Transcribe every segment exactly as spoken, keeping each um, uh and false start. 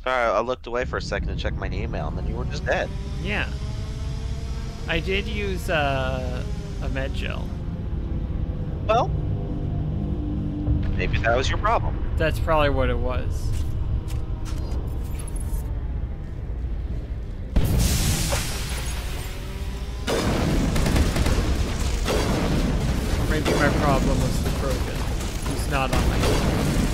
Sorry, I looked away for a second to check my email, and then you were just dead. Yeah. I did use uh, a med gel. Well, maybe that was your problem. That's probably what it was. Or maybe my problem was the Krogan, who's not on my team.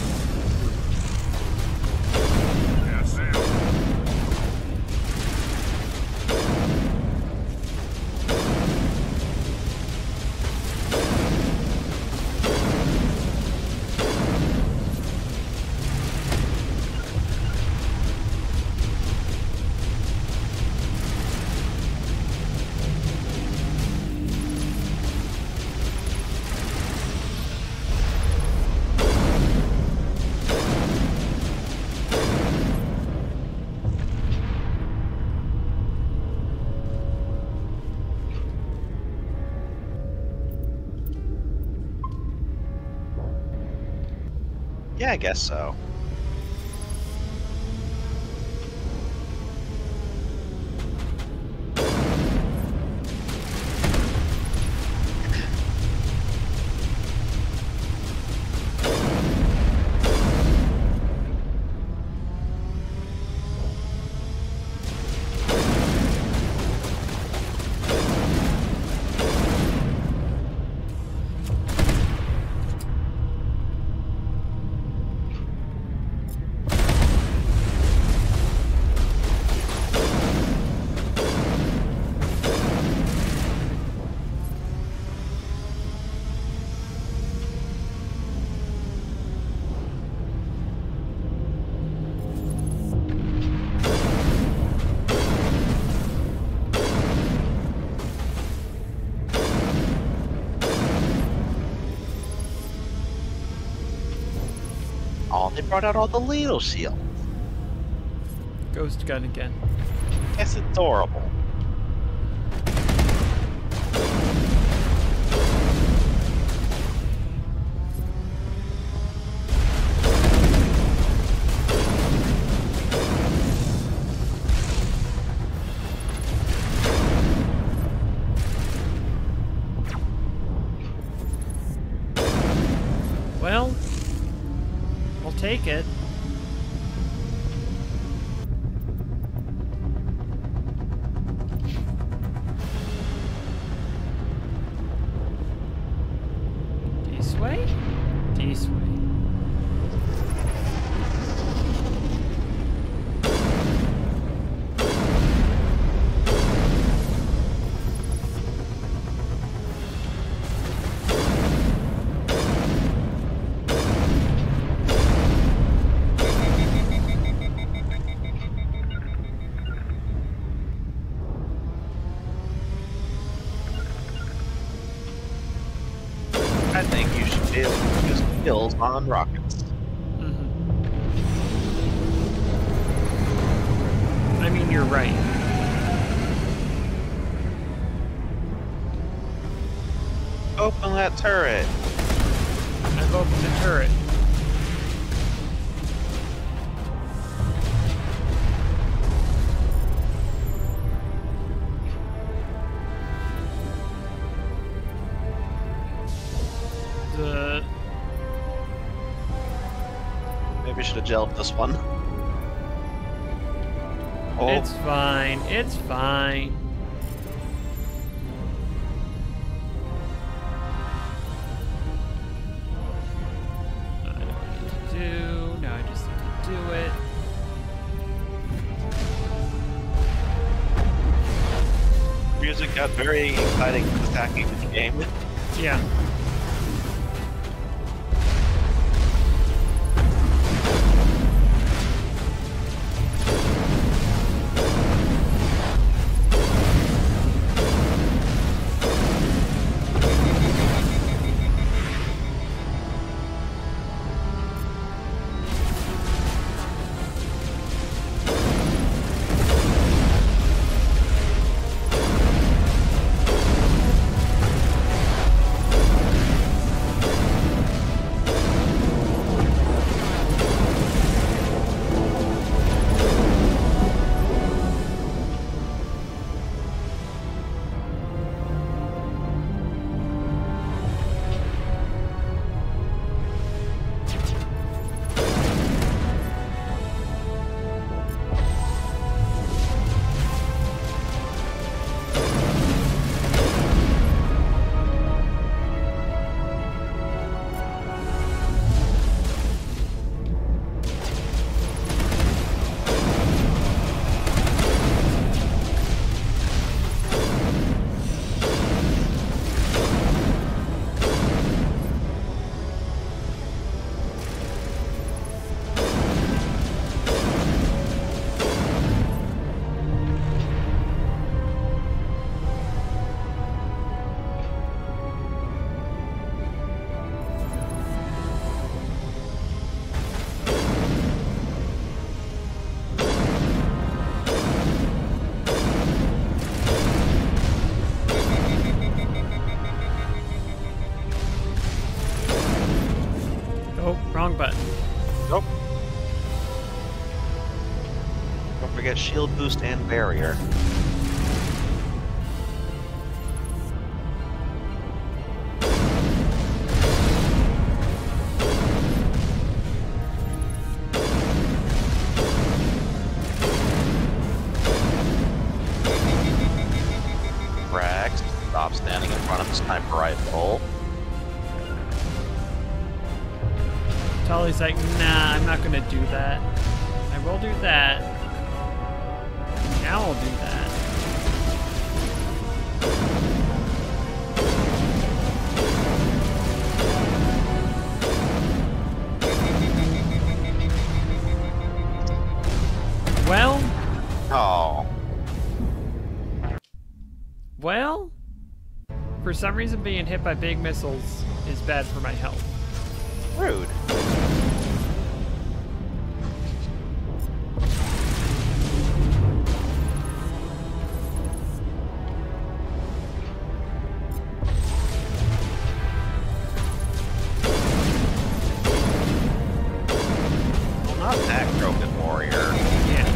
Yeah, I guess so. Oh, they brought out all the ladle shield. Ghost gun again. That's adorable. Well, we'll take it. This way? This way. I think you should be able to use kills on rockets. Mm-hmm. I mean, you're right. Open that turret. I've opened the turret. The... Maybe I should have gelled this one. Oh, It's fine. It's fine. I don't need to do. Now I just need to do it. music got very exciting with attacking the game. Yeah. forget shield boost and barrier. Rex, stop standing in front of the sniper rifle. Tully's like, nah, I'm not gonna do that. I will do that. Now I'll do that. Well? Oh. Well? For some reason being hit by big missiles is bad for my health. Rude. Well, not that broken warrior. Yeah.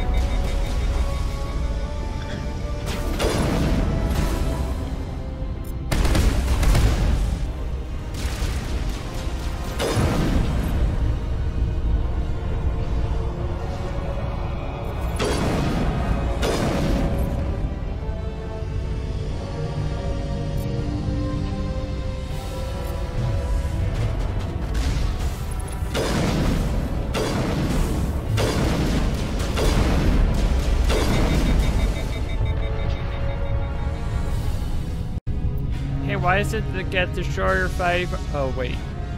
Hey, why is it the Get Destroyer five? Oh, wait.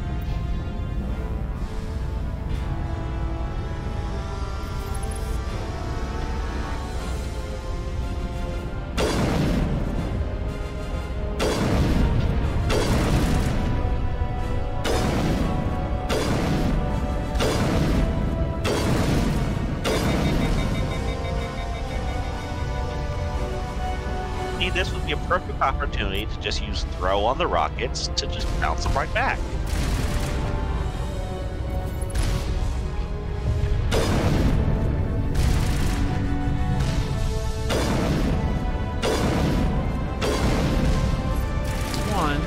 This would be a perfect opportunity to just use throw on the rockets to just bounce them right back. One.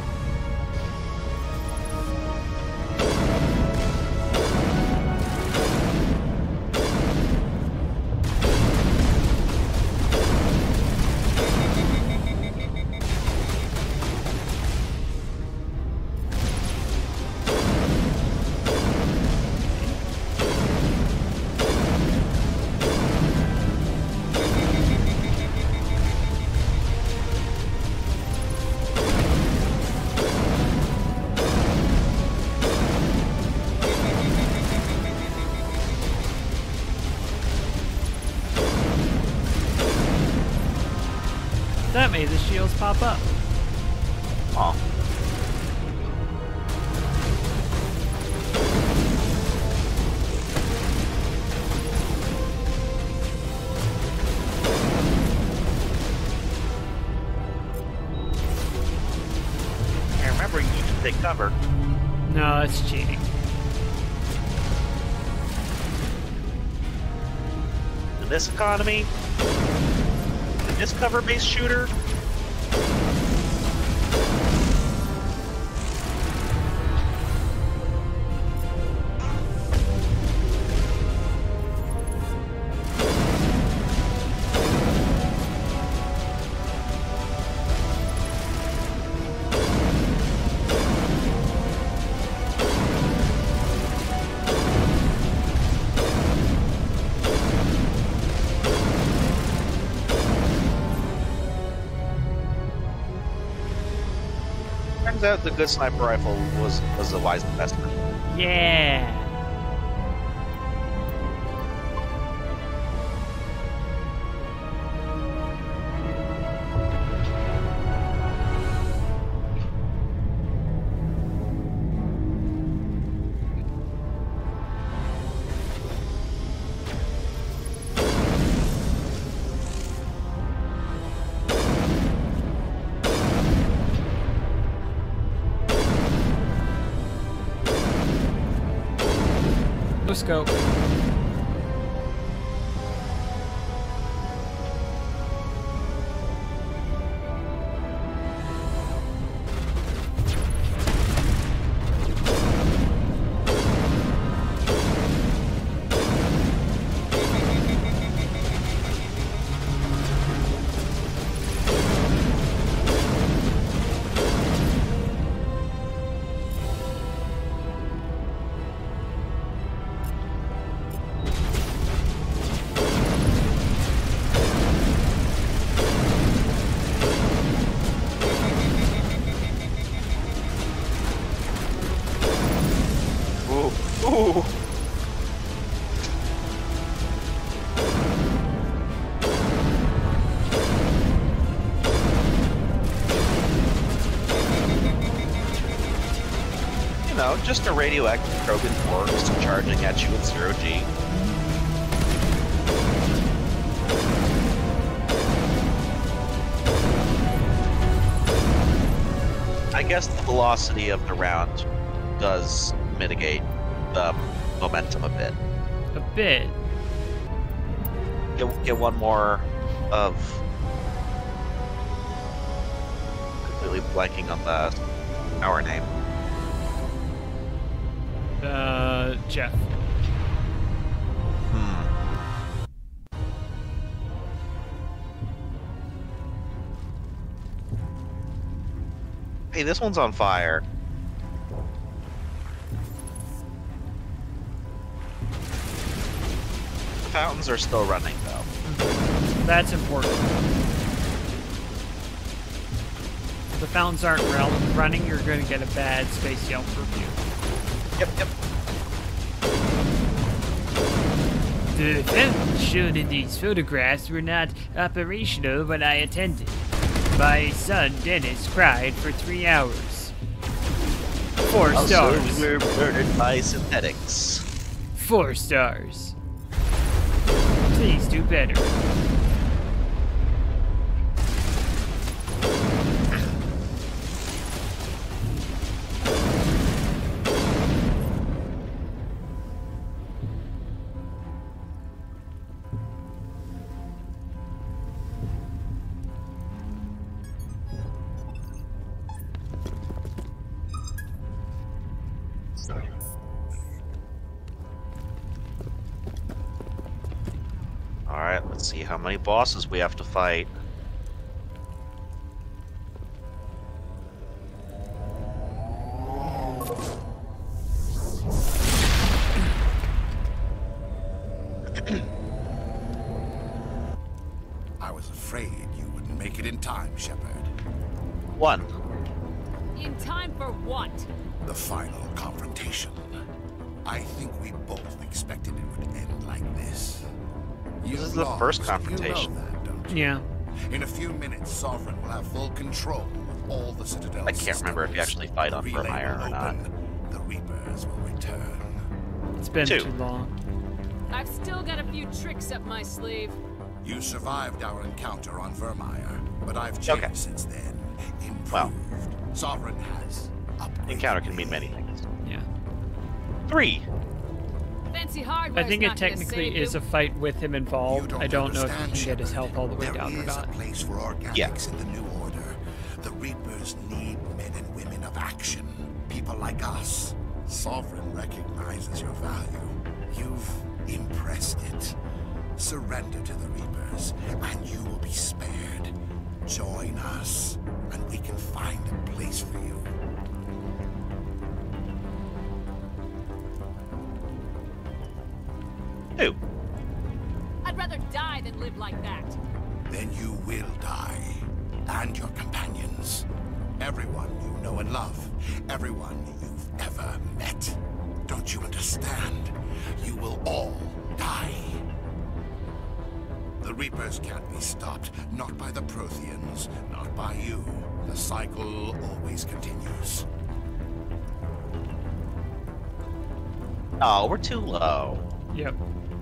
That made the shields pop up. Oh. And remember, you can take cover. No, that's cheating. In this economy, in this cover-based shooter, turns out the good sniper rifle was was a wise investment. Yeah. No scope. just a radioactive Krogan Orcs charging at you with zero G. I guess the velocity of the round does mitigate the momentum a bit. A bit. Get, get one more of... Completely blanking on the our name. Uh, Jeff. Hmm. Hey, this one's on fire. The fountains are still running, though. That's important. If the fountains aren't running, you're going to get a bad Space Yelp review. Yep, yep. The fountains shown in these photographs were not operational when I attended. My son Dennis cried for three hours. Four Also, stars. we were murdered by synthetics. Four stars. Please do better. Alright, let's see how many bosses we have to fight. I was afraid you wouldn't make it in time, Shepard. One. In time for what? The final confrontation. I think we both expected it would end like this. You This is the first lost. confrontation. You know that, don't you? Yeah. In a few minutes, Sovereign will have full control of all the Citadel I can't remember if you systems. actually fight The on relay Vermeer will or not. open, the Reapers will return. It's been Two. too long. I've still got a few tricks up my sleeve. You survived our encounter on Vermeer, but I've changed Okay. since then. Improved. Well. Sovereign has upgraded Encounter can mean me. many things. Yeah. Three. Fancy hardware. I think it technically is a fight with him You involved. don't I don't know if he understand, can get his Shepard. health all the way There down or is not. a place for organics Yeah. in the New Order. The Reapers need men and women of action. People like us. Sovereign recognizes your value. You've impressed it. Surrender to the Reapers, and you will be spared. Join us, and we can find a place for you. Two. I'd rather die than live like that. Then you will die, and your companions. Everyone you know and love. Everyone you've ever met. Don't you understand? You will all die. The Reapers can't be stopped. Not by the Protheans, not by you. The cycle always continues. Oh, we're too low. Yep.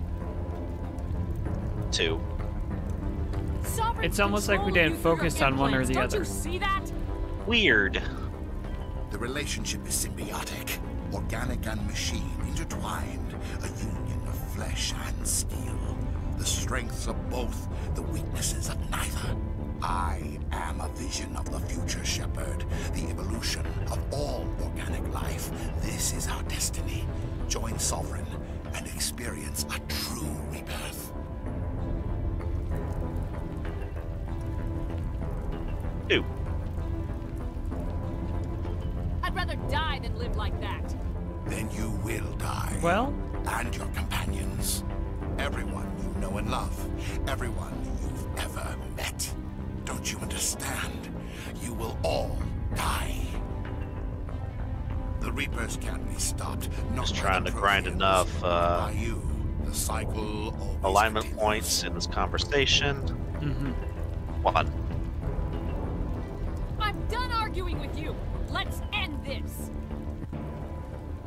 Two. Sovereign It's almost like we control didn't you through focus your on one or implants. the Don't other. you see that? Weird. The relationship is symbiotic. Organic and machine intertwined. A union of flesh and steel. The strengths of both, the weaknesses of neither. I am a vision of the future, Shepard. The evolution of all organic life. This is our destiny. Join Sovereign and experience a true rebirth. Two. I'd rather die than live like that. Then you will die. Well, And your companions. Everyone you know and love. Everyone you've ever met. Don't you understand? You will all die. The Reapers can't be stopped. Not Just by trying the to grind Protheans, enough, but uh, by you. The cycle always Alignment continues. points in this conversation. mm-hmm. One. I'm done arguing with you. Let's end this.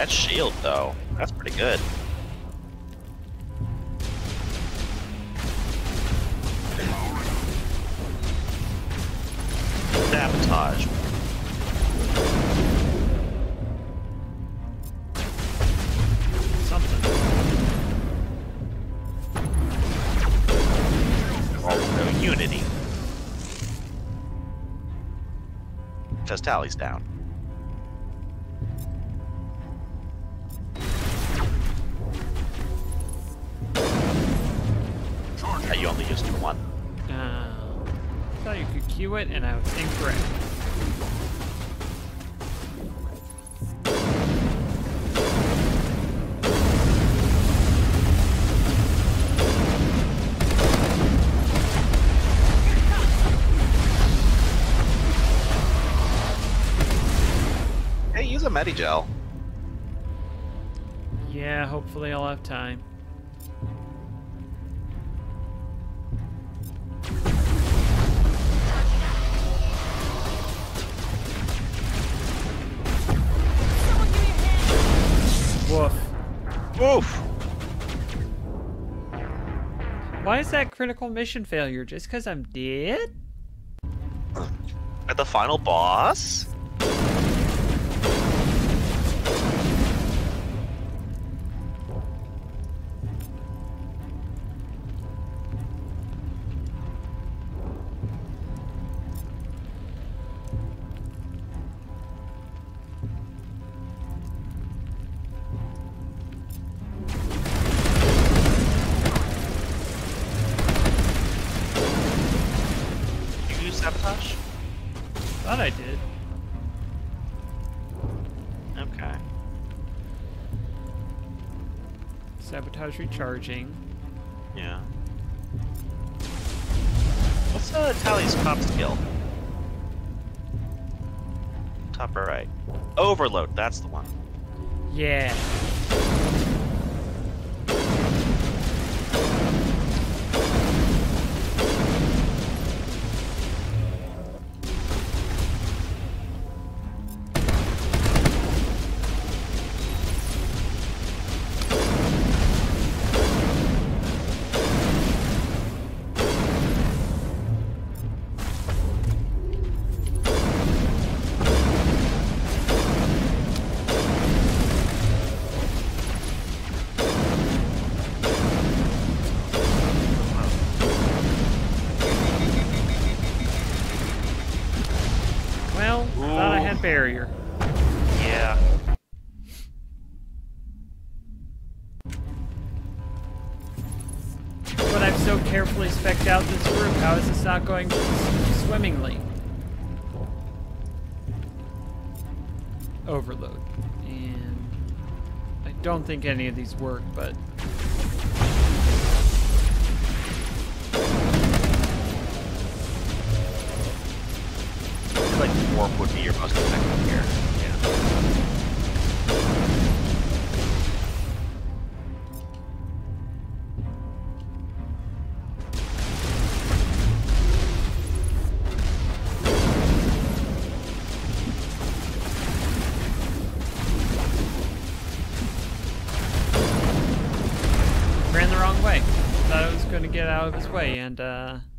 that shield, though. That's pretty good. Sabotage. Something. Also, Unity. Because tally's down. Yeah, you only used one. Uh, I thought you could Q it, and I was incorrect. Hey, use a Medigel. Yeah, hopefully I'll have time. Woof. Woof! Why is that critical mission failure? Just because I'm dead? At the final boss? Sabotage? Thought I did. Okay. Sabotage recharging. Yeah. What's uh, Tally's top skill? Top right. Overload, that's the one. Yeah. Well, thought I had barrier. Yeah. But I've so carefully spec'd out this group. How is this not going s- swimmingly? Overload. And I don't think any of these work, but I feel like warp would be your most effective here. Yeah. ran the wrong way. Thought I was going to get out of his way, and uh,